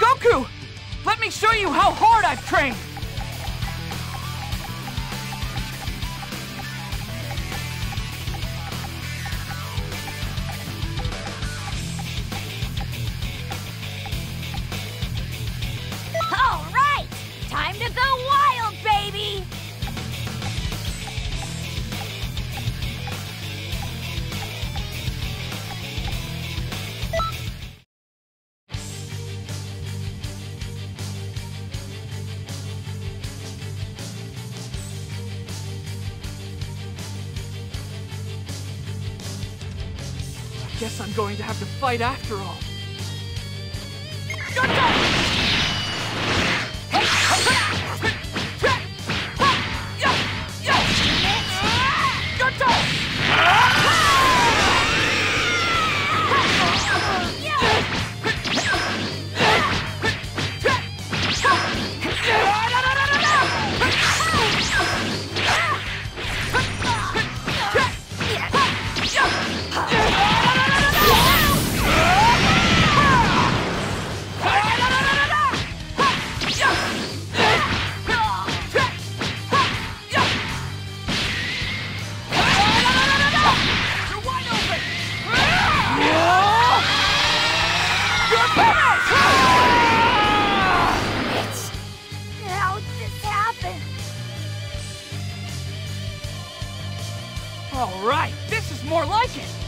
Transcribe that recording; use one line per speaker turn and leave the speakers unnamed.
Goku! Let me show you how hard I've trained!
All right! Time to go wild, baby!
Guess I'm going to have to fight after all. All right, this is more like it!